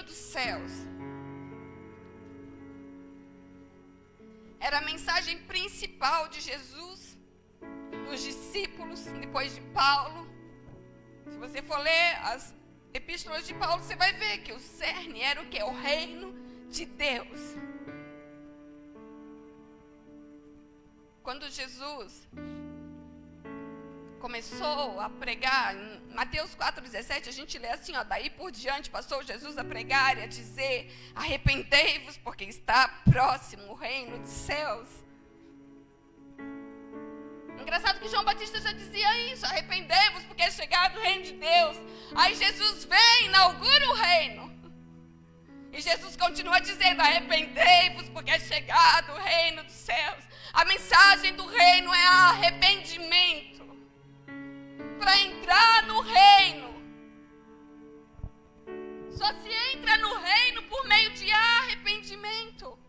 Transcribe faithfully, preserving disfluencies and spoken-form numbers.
dos céus. Era a mensagem principal de Jesus, dos discípulos, depois de Paulo. Se você for ler as epístolas de Paulo, você vai ver que o cerne era o quê? O reino de Deus. Quando Jesus começou a pregar, em Mateus quatro, dezessete, a gente lê assim, ó, daí por diante passou Jesus a pregar e a dizer: arrependei-vos, porque está próximo o reino dos céus. Engraçado que João Batista já dizia isso: arrependei-vos, porque é chegado o reino de Deus. Aí Jesus vem, inaugura o reino. E Jesus continua dizendo: arrependei-vos, porque é chegado o reino dos céus. A mensagem do reino é arrependimento. Para entrar no reino, só se entra no reino por meio de arrependimento.